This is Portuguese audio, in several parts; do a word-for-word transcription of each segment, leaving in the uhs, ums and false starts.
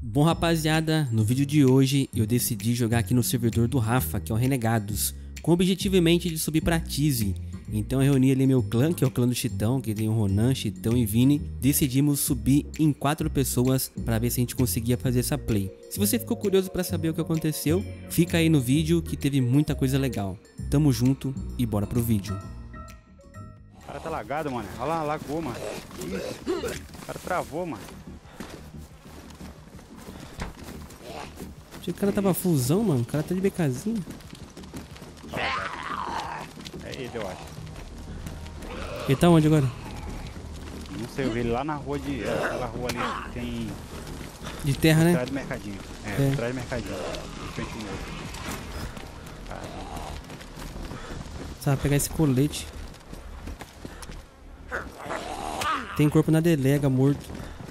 Bom, rapaziada, no vídeo de hoje eu decidi jogar aqui no servidor do Rafa, que é o Renegados, com o objetivo em mente de subir pra Tizzy. Então eu reuni ali meu clã, que é o clã do Chitão, que tem o Ronan, Chitão e Vini. Decidimos subir em quatro pessoas para ver se a gente conseguia fazer essa play. Se você ficou curioso para saber o que aconteceu, fica aí no vídeo que teve muita coisa legal. Tamo junto e bora pro vídeo. O cara tá lagado, mano. Olha lá, lagou, mano. Isso. O cara travou, mano. Achei que o cara tava fusão, mano. O cara tá de BKzinho. É ele, eu acho. Ele tá onde agora? Não sei, eu vi ele lá na rua de... Aquela rua ali que tem... De terra, né? Atrás do mercadinho. É, É. atrás do mercadinho. De frente ao outro. Sabe, pegar esse colete. Tem corpo na delega, morto.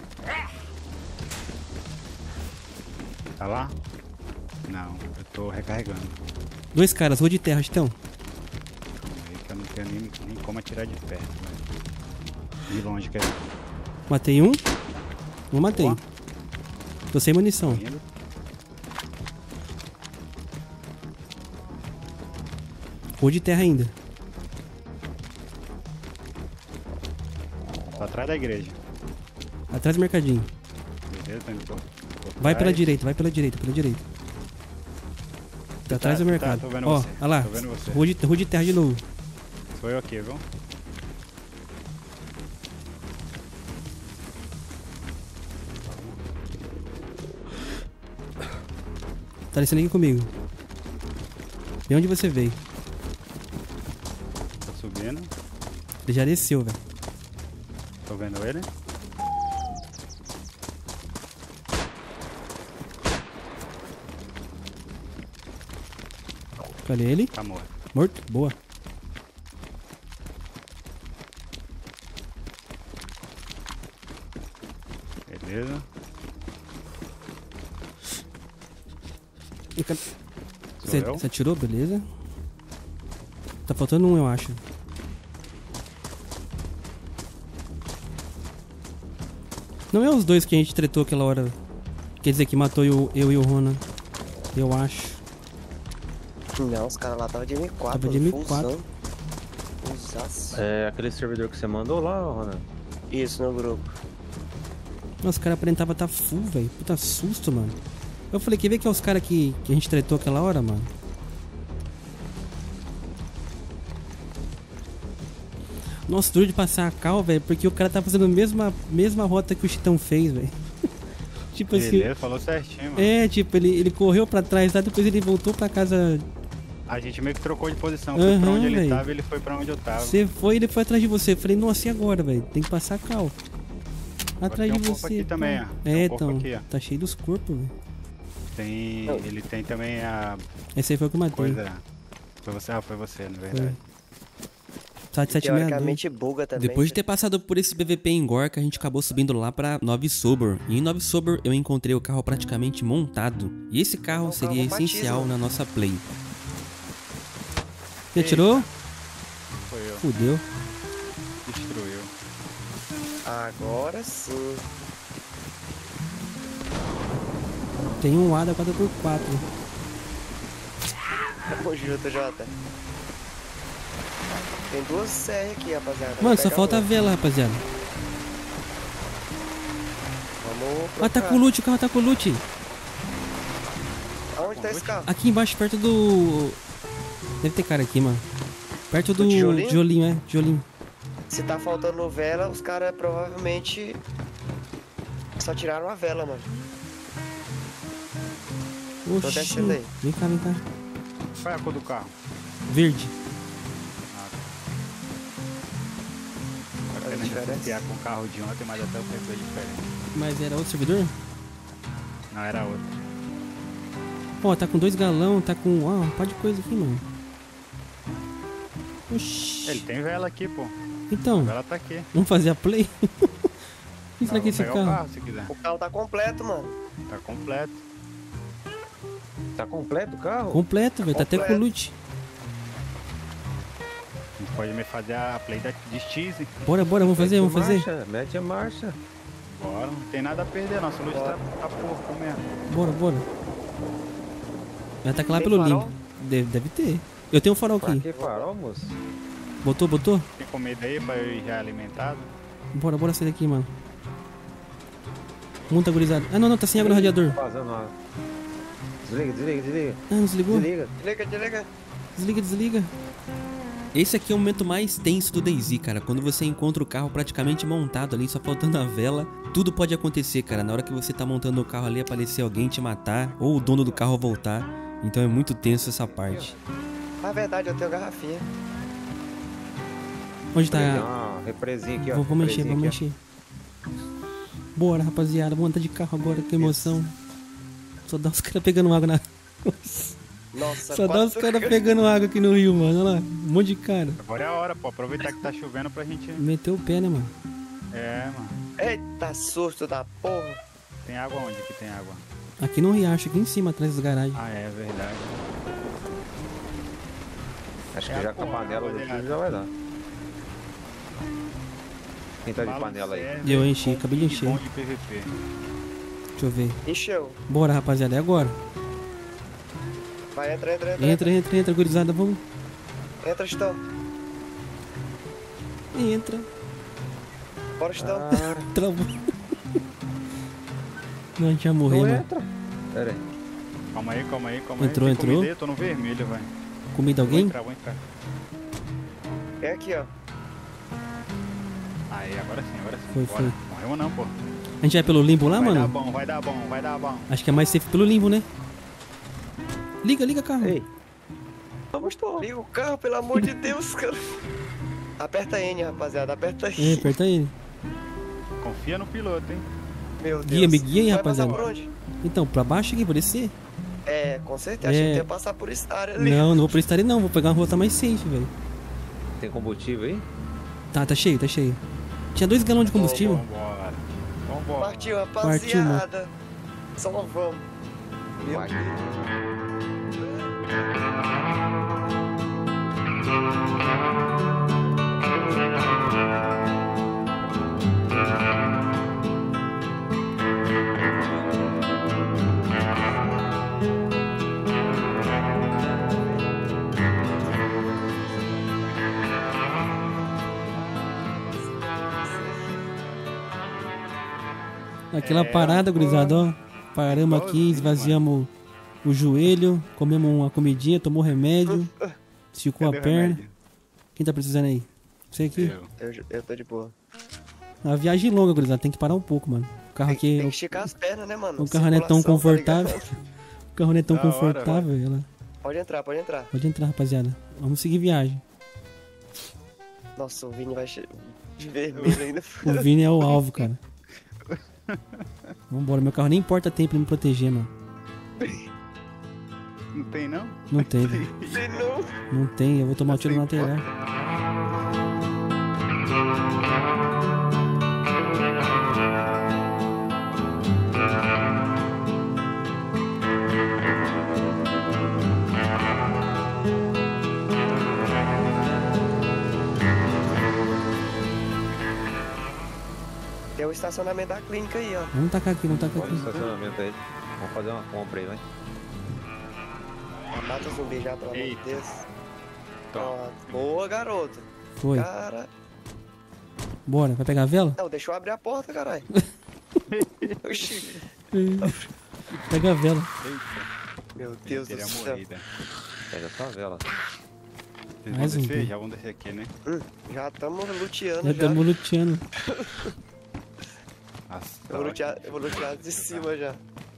Tá lá? Não, eu tô recarregando. Dois caras, rua de terra, Chitão. Aí que eu não tenho nem, nem como atirar de perto, mas... De longe, quer dizer. Matei um. Não matei. Ó. Tô sem munição. Indo. Rua de terra ainda. Tô atrás da igreja. Atrás do mercadinho. Beleza, tô indo por- por Vai trás. pela direita, vai pela direita, pela direita. Tá atrás do tá, mercado. tô vendo Ó, você, olha lá. tô vendo você. Rua de, rua de terra de novo. Sou eu aqui, viu? Tá descendo aqui comigo. De onde você veio? Tô subindo. Ele já desceu, velho. Tô vendo ele. Cadê ele? Tá morto. Morto? Boa. Beleza. E ca- Sou Você eu. você atirou? Beleza. Tá faltando um, eu acho. Não é os dois que a gente tretou aquela hora. Quer dizer que matou eu, eu e o Ronan. Eu acho. Não, os caras lá tava de M quatro. Tava de M quatro. Usaço. É aquele servidor que você mandou lá, Ronan? Isso, no grupo. Nossa, os caras aparentavam tá full, velho. Puta susto, mano. Eu falei, quer ver que é os caras que, que a gente tretou aquela hora, mano? Nossa, duro de passar a cal, velho, porque o cara tá fazendo a mesma, mesma rota que o Chitão fez, velho. Tipo assim. Beleza, falou certinho, mano. É, tipo, ele, ele correu pra trás lá, depois ele voltou pra casa. A gente meio que trocou de posição. Eu fui pra Aham, onde ele velho. tava e ele foi pra onde eu tava. Você foi e ele foi atrás de você. Eu falei, nossa, e agora, velho? Tem que passar a cal. Atrás tem de um corpo você. aqui também, pá. ó. Tem É, um corpo então. aqui, ó. Tá cheio dos corpos, velho. Tem... Ele tem também a Esse aí foi o que eu matei. coisa... Foi você? Ah, foi você, na verdade. Tá de sete sessenta e dois. Teoricamente buga também. Depois de ter passado por esse P V P em Gorka, a gente acabou subindo lá pra Nove Sobor. E em Nove Sobor eu encontrei o carro praticamente montado. E esse carro É um seria carro essencial batismo. na nossa play. Você atirou? Foi eu. Fudeu. Destruiu. Agora sim. Tem um A da quatro por quatro. Tamo junto, Jota. Tem duas C R aqui, rapaziada. Mano, só Pega falta a uma. vela, rapaziada. Vamos Ah, tá procurar. com loot, o carro tá com loot. Aonde tá esse carro? Aqui embaixo, perto do... Deve ter cara aqui, mano. Perto do Do tijolinho? tijolinho, é. Tijolinho. Se tá faltando vela, os caras provavelmente só tiraram a vela, mano. Tô Oxi. descendo aí. Vem cá, vem cá. Qual é a cor do carro? Verde. Tá Olha a querendo diferença. associar com o carro de ontem, mas até o tempo é diferente. Mas era outro servidor? Não, era outro. Ó, tá com dois galão, tá com... Ó, um par de coisa aqui, mano. Oxi. Ele tem vela aqui, pô. Então, A vela tá aqui. vamos fazer a play? O que será Ah, que é vou esse pegar o carro? carro se quiser. O carro tá completo, mano. Tá completo. Tá completo o carro? Completo, velho. Tá até com completo. loot. A gente pode me fazer a play da de cheese. Bora, bora, vamos fazer, Mete vamos fazer. marcha, mete a marcha. Bora, não tem nada a perder, nossa luz tá, tá porco mesmo. Bora, bora. Vai atacar lá Tem pelo farol? limbo. Deve, deve ter. Eu tenho um farol Pra aqui. que farol, moço? Botou, botou? Tem comida aí pra eu ir já alimentado? Bora, bora sair daqui, mano. Muita gurizada. Ah, não, não, tá sem água no radiador. Vazando água. Desliga, desliga, desliga. Ah, não desligou? Desliga. Desliga, desliga. Desliga, desliga. Esse aqui é o momento mais tenso do DayZ, cara. Quando você encontra o carro praticamente montado ali, só faltando a vela. Tudo pode acontecer, cara. Na hora que você tá montando o carro ali, aparecer alguém te matar. Ou o dono do carro voltar. Então é muito tenso essa parte. Na verdade, eu tenho garrafinha. Onde Tem tá? uma represinha aqui, ó. Vou, vou mexer, represinha vou aqui, mexer. Bora, rapaziada. Vamos andar de carro agora, que emoção. Só dá os caras pegando água na... Nossa, Só dá quase os caras pegando água aqui no rio, mano. Olha lá, um monte de cara. Agora é a hora, pô. Aproveitar que tá chovendo pra gente... Meteu o pé, né, mano? É, mano. Eita, susto da porra. Tem água onde que tem água? Aqui no riacho, aqui em cima, atrás das garagens. Ah, é verdade. ó. Acho É que a já com a porra, panela do rapaziada. filho já vai dar. Quem tá de Bala panela aí? serve Eu enchi, com acabei de e encher. bom de P V P. Deixa eu ver. Encheu. Bora, rapaziada, é agora. Vai, entra, entra, entra. Entra, entra, entra, gurizada, vamos. Entra, Estão. Entra. Bora, Estão. Ah, Travou. Não, a gente ia morrer, não mano. entra. Pera aí. Calma aí, calma aí, calma Entrou, aí. Tem entrou? comida aí? Eu tô no vermelho, vai. Comida Vou alguém? entrar, vou entrar. É aqui, ó. Aí, agora sim, agora sim. Foi, Bora. foi. Morreu não, pô. A gente vai pelo limbo lá, vai dar mano? bom, vai dar bom, vai dar bom. Acho que é mais safe pelo limbo, né? Liga, liga, carro. Ei, Vamos, liga o carro, pelo amor de Deus, cara. Aperta N, rapaziada, aperta É, N. aperta ele. Confia no piloto, hein? Meu Deus. Guia, me guia aí, Vai rapaziada. passar por onde? Então, pra baixo aqui, por descer? É, com certeza. É. Achei que ia passar por essa área ali. Não, não vou prestar ele não. Vou pegar uma rota mais safe, velho. tem combustível aí? Tá, tá cheio, tá cheio. Tinha dois galões de combustível. Vambora. Vambora. Partiu, Partiu, mano. rapaziada. Só vamos. Meu Vai. Aquela É, parada, pô. gurizada, ó. Paramos aqui, Igualzinho, esvaziamos o joelho, comemos uma comidinha, tomou remédio, esticou a Cadê o perna. remédio? Quem tá precisando aí? Você aqui? Eu. Eu, eu tô de boa. A viagem longa, gurizada, tem que parar um pouco, mano. O carro Tem, tem aqui, que esticar as pernas, né, mano? o carro não é tão Circulação, tá confortável. ligado? O carro não é tão Da hora, confortável. ela... Pode entrar, pode entrar. Pode entrar, rapaziada. Vamos seguir viagem. Nossa, o Vini vai che... de vermelho ainda. O Vini é o alvo, cara. Vambora, meu carro nem importa tempo pra me proteger, mano. Não tem, não? Não tem, velho. De novo. Não tem, eu vou tomar o tiro na lateral. Tem o estacionamento da clínica aí, ó. Vamos tacar aqui, vamos tacar Olha o aqui. estacionamento aí. Vamos fazer uma compra aí, vai. Mata o zumbi já, pelo amor de Eita. Deus. Toma. Ó, boa, garoto. Foi. Cara. Bora, vai pegar a vela? Não, deixa eu abrir a porta, caralho. Oxi. Pega a vela. Meu Deus do Teria céu. morrido. Pega só a vela. Vocês Mais vão um descer? dia. Já vão descer aqui, né? Hum, já estamos luteando Já já. estamos luteando. Nossa, Eu vou lutear, eu vou lutear de cima já.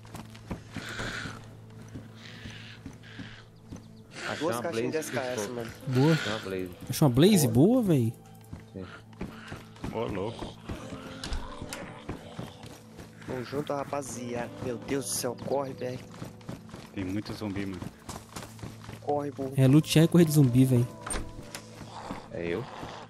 Achei Duas uma caixinhas de Blaze S K S, Pistol. mano. Boa. Achei uma Blaze. Achou uma Blaze boa, velho? Ô, louco. Vamos junto, rapaziada. Meu Deus do céu, corre, velho. Tem muito zumbi, mano. Corre, burro. É lutear e correr de zumbi, velho. É eu?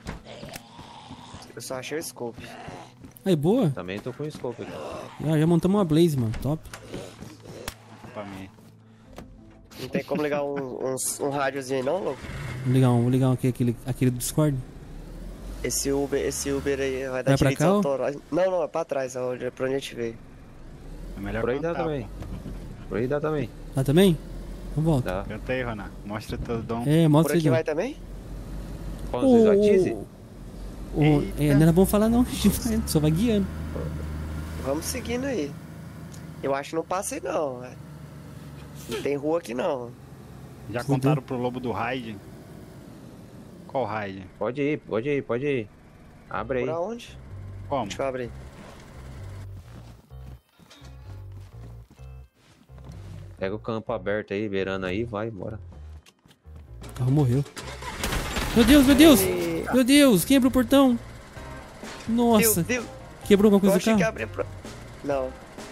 Eu só achei o scope. Aí, boa. Também tô com o scope aqui. Já, já montamos uma Blaze, mano. Top. Pra mim. Não tem como ligar um, um, um rádiozinho aí não, louco? Vou ligar um, vou ligar um aqui, aquele, aquele do Discord. Esse Uber, esse Uber aí vai dar Vai pra direitos cá, ó? autorais. Não, não, é pra trás, aonde, pra onde a gente veio. É melhor Por aí dá cantar, também. Por aí dá também. Lá também? Então volta. Dá. pô. Canta aí, Ronan. Mostra teu dom. É, Por mostra aqui aí. vai também? Quando vocês batize? O, é, não era bom falar não, a gente vai, só vai guiando. Vamos seguindo aí. Eu acho que não passa aí não, velho. Não tem rua aqui não. Já Fudeu. contaram pro lobo do raid? Qual raid? Pode ir, pode ir, pode ir. Abre aí. Por aonde? Como? Deixa eu abrir. Pega o campo aberto aí, beirando aí, vai, bora. O carro morreu. Meu Deus, meu Deus! Meu Deus, quebra o portão! Nossa, Meu Deus, quebrou alguma eu coisa achei do que ia carro? abrir pra... Não.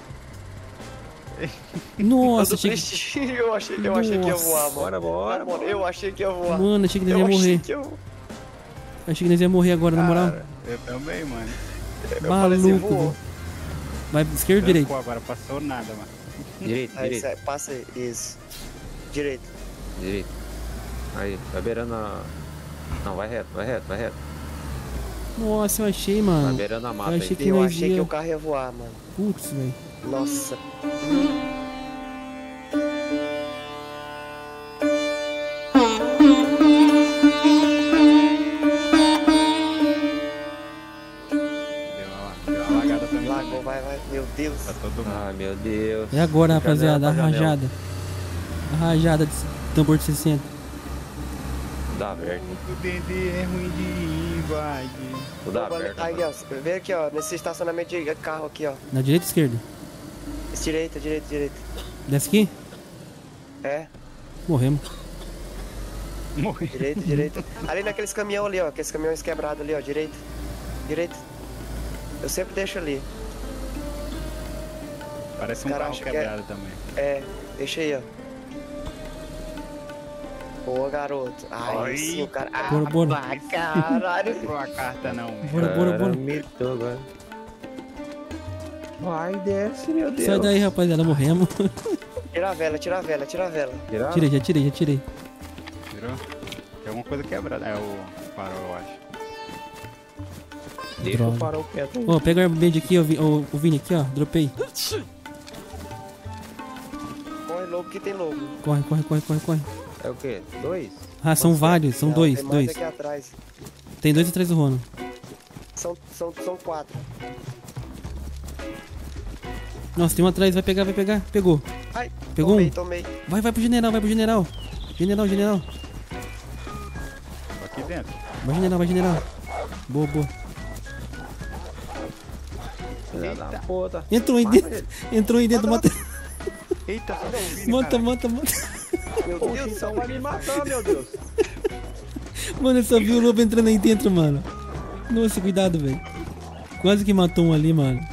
Nossa, Eu, achei que... prestígio, eu achei, eu achei que ia Nossa. voar, mano. Bora, bora, Mano, eu achei que ia voar. Mano, achei que nós eu ia achei morrer. que eu... Achei que nós ia morrer agora, na moral. Cara, eu também, mano. eu falei assim, Maluco, voou. velho. Vai esquerda ou direita? Trancou agora, passou nada, mano. Direito, Aí, direito, sai, passa aí, isso. Direito. direito. Aí, vai beirando a... Não, vai reto, vai reto, vai reto. Nossa, eu achei, Vai mano. beirando a mata Eu achei aí. que Eu nós achei ia... que o carro ia voar, mano. Putz, velho. Nossa. Deu uma, deu uma lagada pra mim. Lagou, também. vai, vai. Meu Deus. Pra todo mundo. Ai, meu Deus. É agora, Janela rapaziada, a pra janela. rajada. A rajada de tambor de sessenta. Dá aberto. O Dendê é ruim de invadir. Tudo Ô, mano, aberto. aí, mano. ó, vem aqui, ó, nesse estacionamento de carro aqui, ó. Na direita ou esquerda? Direita, direita, direita. Desce aqui? É, Morremos. Morri. direita, direita. Ali naqueles caminhão ali, ó, aqueles caminhões quebrados ali, ó, direita. Direita. Eu sempre deixo ali. Parece um Cara, carro acho que é- quebrado também. É, deixa aí, ó. Boa, garoto. Ai, Ai. sim, o cara... Ah, Bora, bora. pá, caralho. Não a carta não. Bora, bora, bora. Cara, mitou agora. Vai, desce, meu Deus. Sai daí, rapaziada, morremos. Tira a vela, tira a vela, tira a vela. Tirar? Tirei, já tirei, já tirei. Tirou? Tem alguma coisa quebrada. É o farol, eu acho. Deixa Droga. eu parar o pé. Tá? Ó, pega o airband aqui, ó, Vi- ó, o Vini aqui, ó, dropei. Corre lobo que tem lobo. Corre, corre, corre, corre, corre. É o quê? Dois? Ah, são vários, são Não, dois, tem mais dois. aqui atrás. Tem dois atrás do Rono. São, são, são quatro. Nossa, tem um atrás, vai pegar, vai pegar. Pegou. Ai, Pegou tomei, um? tomei. Vai, vai pro general, vai pro general. General, general. Tô aqui dentro. Vai general, vai general. Boa, boa. Filha da puta. Entrou aí dentro. Entrou aí dentro, mata. Eita, só o Vini, Mata, cara. mata, mata. Meu Deus do céu. Vai me matar, meu Deus. Mano, eu só vi o lobo entrando aí dentro, mano. Nossa, cuidado, velho. Quase que matou um ali, mano.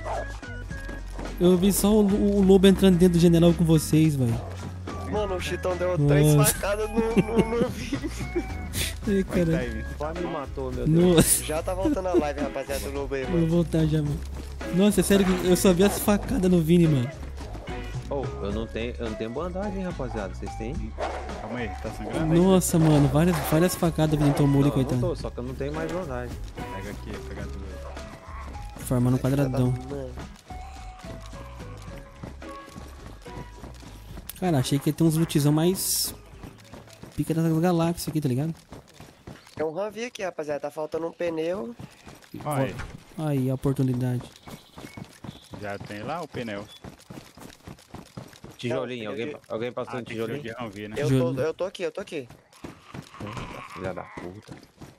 Eu vi só o, o lobo entrando dentro do general com vocês, velho. Mano, o Chitão deu três Nossa. facadas no, no, no Vini. Ai, Como é que tá cara. aí, Vini? Quase me matou, meu Deus. Nossa, Já tá voltando a live, rapaziada, do lobo aí, eu mano. vou voltar já, mano. Nossa, é sério que eu só vi as facadas no Vini, mano. Oh, eu não tenho, eu não tenho bandagem, rapaziada. Vocês têm? Calma aí, tá sangrando aí? Nossa, mano, várias, várias facadas o Vini tomou ali, Não, eu não coitado. tô, só que eu não tenho mais bandagem. Pega aqui, pega duas. Formando um quadradão. Mano, Cara, achei que ia ter uns lootzão mais pica das galáxias aqui, tá ligado? é um Humvee aqui, rapaziada. Tá faltando um pneu. Olha aí, Aí, a oportunidade. já tem lá o pneu. Tijolinho, Não, alguém, eu- alguém passou Ah, um tem tijolinho? de Humvee, né? Eu Juro. tô, eu tô aqui, eu tô aqui. Filha da puta.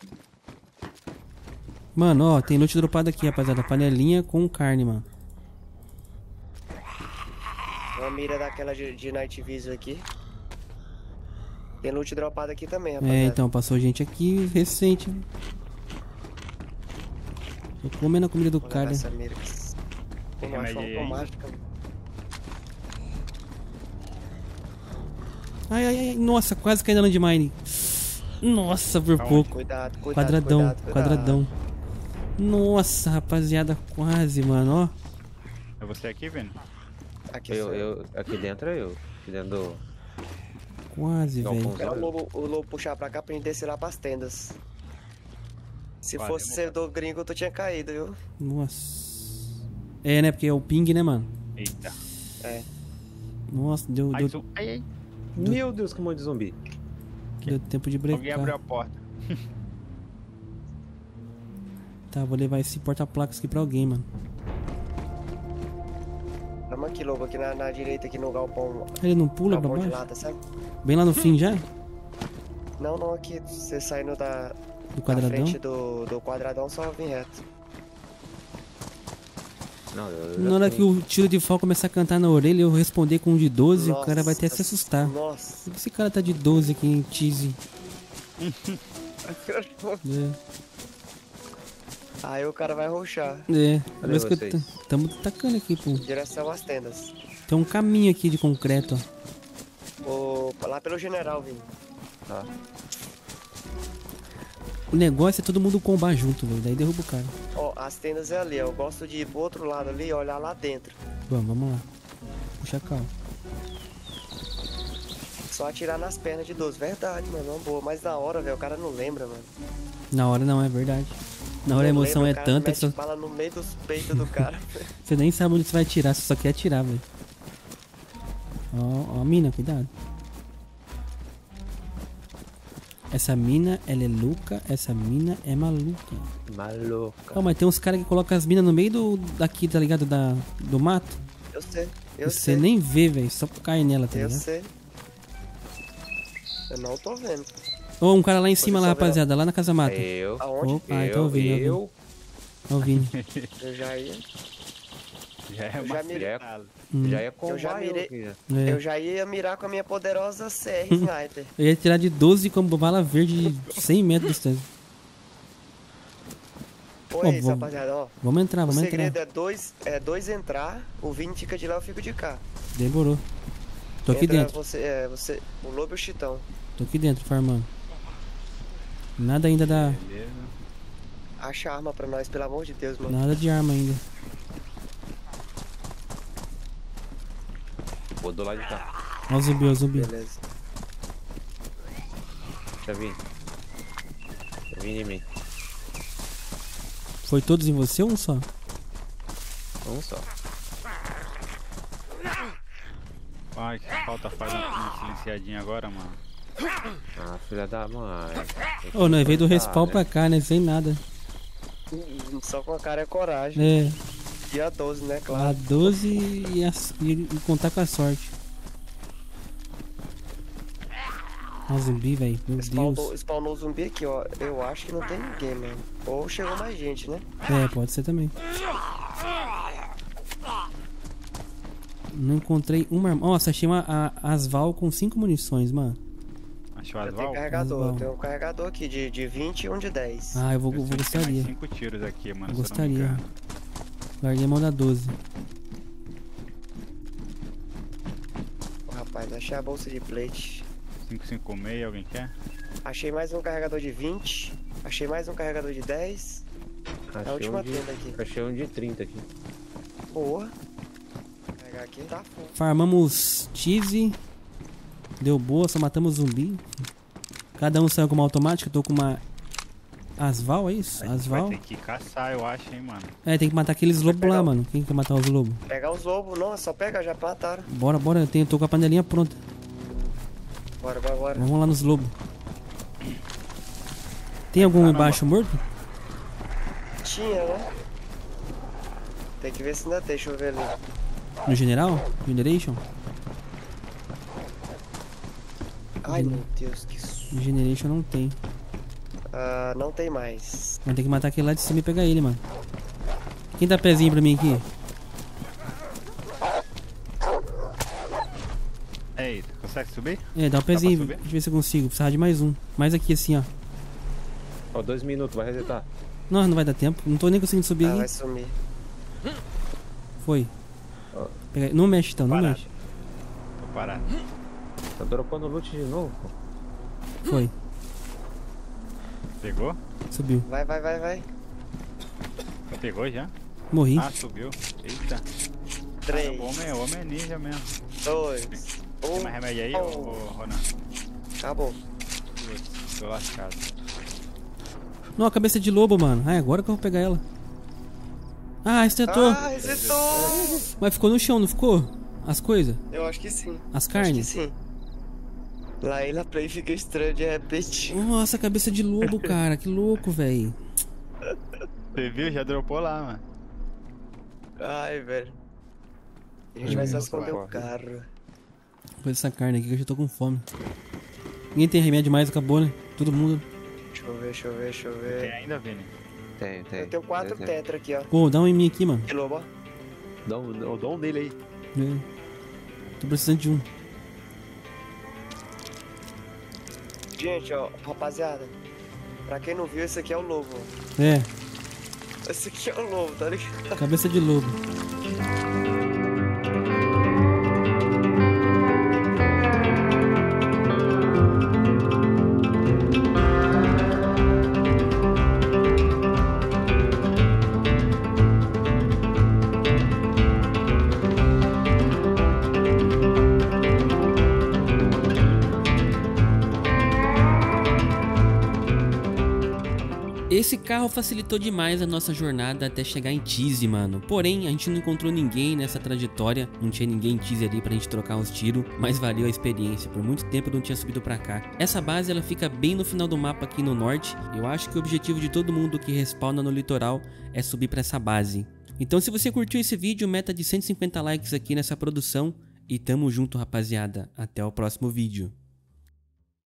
Mano, ó, tem loot dropado aqui, rapaziada. Panelinha com carne, mano. Uma mira daquela de, de Night Vision aqui. Tem loot dropado aqui também, É, rapaziada. então, passou gente aqui recente. né? Tô comendo a comida do Vou levar cara. essa mira. Tem Pô, acho remédio aí? automática. Ai, ai, ai, nossa, quase caí na landmine. Nossa, por Aonde? pouco. Cuidado, cuidado, Quadradão, cuidado, cuidado. quadradão. Nossa, rapaziada, quase, mano, ó. É você aqui, Vini? Aqui, Eu, sou eu. eu, aqui dentro é eu. Aqui dentro do... Quase, Não, velho. com- Espera o lobo, o lobo puxar pra cá pra gente descer lá pras tendas. Se Valeu, fosse meu servidor gringo, tu tinha caído, viu? Nossa. É, né? Porque é o ping, né, mano? Eita. É. Nossa, deu, Ai, deu, zum- ai, ai. Meu Deus, que monte de zumbi. deu tempo de Alguém abriu brecar. a porta. Tá, vou levar esse porta-placas aqui pra alguém, mano. Tamo aqui, lobo, aqui na, na direita, aqui no galpão. Ele não pula pra galpão de baixo? lata, sabe? Bem lá no fim já? Não, não, aqui. Você saindo da, Do da quadradão? frente do, do quadradão, só vem reto. Não, eu, eu Na hora que o tiro de fogo começar a cantar na orelha, eu responder com um de doze, o cara vai até se assustar. Nossa. Esse cara tá de doze aqui em tease. É, Aí o cara vai roxar. é. Cadê Mas que eu vocês? t- tamo tacando aqui, pô. Direção às tendas. Tem um caminho aqui de concreto, ó. O, lá pelo general, Vini. Tá. O negócio é todo mundo combar junto, velho. Daí derruba o cara. Ó, as tendas é ali, ó. Eu gosto de ir pro outro lado ali e olhar lá dentro. Vamos, vamos lá. Puxa a calma. Só atirar nas pernas de doze. Verdade, mano. Uma boa. Mas na hora, velho, o cara não lembra, mano. Na hora não, é verdade. Na hora a Não emoção lembra, é o cara tanta que mete você, bala no meio dos peitos do cara. você nem sabe onde você vai atirar, você só quer atirar, velho. Ó, ó a mina, cuidado. Essa mina, ela é louca, essa mina é maluca. Maluca. Ó, mas tem uns caras que colocam as minas no meio do, daqui, tá ligado? Da, do mato. Eu sei. Eu Você sei. nem vê, velho, só cai nela, tá Eu ligado? sei. Eu não tô vendo. Ó, um cara lá em cima, lá, Posição geral. rapaziada, lá na casa mata. Eu, Aonde? Opa, ah, eu, então eu vi, eu, Ó, o Vini. Eu já ia. Já é Eu uma já mirei. fritada. Hum. já ia com Eu já mirei. É. Eu já ia mirar com a minha poderosa C R Sniper. Eu ia tirar de doze com bala verde de cem metros de distância. Pô, Ó, é isso, vamos- rapaziada, ó. Vamos entrar, O vamos segredo entrar. é dois, é dois entrar, o Vini fica de lá, eu fico de cá. Demorou. Tô aqui Entra dentro, Você, é, você, o lobo e o chitão. tô aqui dentro, farmando. Nada ainda da. Beleza. Acha arma pra nós, pelo amor de Deus, mano. Nada de arma ainda. Vou do lado de cá. Ó o zumbi, ó o zumbi. Beleza. Já vi. Já vi em mim. Foi todos em você ou um só? Um só. Ai, que falta faz uma silenciadinha agora, mano. Ah, filha da mãe. Ô, nós veio do respawn né? pra cá, né? Sem nada. Só com a cara é coragem. É, Dia doze, né? a Claro. doze e, as- e- e contar com a sorte. Ó o zumbi, velho. Meu Spawnou, Deus. spawnou zumbi aqui, ó. Eu acho que não tem ninguém, mano. Ou chegou mais gente, né? É, pode ser também. Não encontrei uma arma. Nossa, achei uma a, Asval com cinco munições, mano. Achou Eu as tenho val? carregador, Asval. eu tenho um carregador aqui de, de vinte e um de dez. Ah, eu vou, Eu vou sei que tem mais gostaria. cinco tiros aqui, mano. Eu se eu não me gostaria. engano. Larguei a mão da doze. Ô, rapaz, achei a bolsa de plate. cinco cinco seis, alguém quer? Achei mais um carregador de vinte. Achei mais um carregador de dez. É a Achei última um de, tenda aqui. achei um de trinta aqui. Boa. Vou pegar aqui, tá full. Farmamos cheese. Deu boa, só matamos zumbi. Cada um saiu com uma automática. Eu tô com uma Asval, é isso? A gente Asval? vai ter que caçar, eu acho, hein, mano. É, tem que matar aqueles lobos pegar lá, o- mano. Quem quer matar os lobos? Pegar os lobos, não, é só pegar, já mataram. Bora, bora. Eu tenho, tô com a panelinha pronta. Bora, bora, bora. Vamos lá nos lobos. Tem algum Caramba. embaixo morto? Tinha, né? Tem que ver se ainda tem, deixa eu ver ali. No general? Generation? Ai, Gen- meu Deus, que su... No Generation não tem. Ah, não tem mais. Mas tem que matar aquele lá de cima e pegar ele, mano. Quem dá pezinho pra mim aqui? Ei, consegue subir? É, dá um pezinho. subir? Deixa eu ver se eu consigo. Precisava de mais um. Mais aqui assim, ó. Ó, dois minutos, vai resetar. Não, não vai dar tempo. Não tô nem conseguindo subir Ah, aqui. vai sumir. Foi. Ó. Pega... Não mexe então, não Parado. mexe. Tô parado. Tá dropando loot de novo, pô. Foi. Pegou? Subiu. Vai, vai, vai, vai. Pegou já? Morri. Ah, subiu. Eita. Três, O homem, o homem é ninja mesmo. dois, Tem um. mais remédio aí, Oh. ô, ô Ronan? Acabou. Putz, tô lascado. Não, a cabeça de lobo, mano. Ah, agora que eu vou pegar ela. Ah, resetou. Ah, resetou. Mas ficou no chão, não ficou? As coisas? Eu acho que sim. As Acho que carnes? sim. Lá e lá play fica estranho de repente. Nossa, cabeça de lobo, cara. Que louco, velho. Você viu? Já dropou lá, mano. Ai, velho. A gente vai só esconder o carro. Vou fazer essa carne aqui que eu já tô com fome. Ninguém tem remédio mais, acabou, né? Todo mundo. Deixa eu ver, deixa eu ver, deixa eu Tem ver. ainda, Vini? Tem, tem. Eu tenho quatro Tem, tem. tetra aqui, ó. Pô, dá um em mim aqui, mano. Que lobo, ó. Dá um, eu dou um nele aí. É. Tô precisando de um. Gente, ó, rapaziada. Pra quem não viu, esse aqui é o lobo. ó. É, Esse aqui é o lobo, tá ligado? cabeça de lobo. Esse carro facilitou demais a nossa jornada até chegar em Tease, mano. Porém, a gente não encontrou ninguém nessa trajetória, não tinha ninguém em Tease ali pra gente trocar uns tiros, mas valeu a experiência. Por muito tempo eu não tinha subido pra cá. Essa base ela fica bem no final do mapa aqui no norte. Eu acho que o objetivo de todo mundo que respawna no litoral é subir pra essa base. Então se você curtiu esse vídeo, meta de cento e cinquenta likes aqui nessa produção. E tamo junto, rapaziada. Até o próximo vídeo.